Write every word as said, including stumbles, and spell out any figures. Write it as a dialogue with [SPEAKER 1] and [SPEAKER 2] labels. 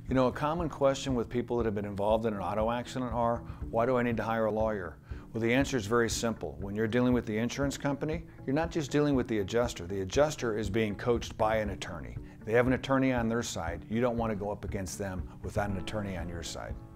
[SPEAKER 1] You know, a common question with people that have been involved in an auto accident are, why do I need to hire a lawyer? Well, the answer is very simple. When you're dealing with the insurance company, you're not just dealing with the adjuster. The adjuster is being coached by an attorney. They have an attorney on their side. You don't want to go up against them without an attorney on your side.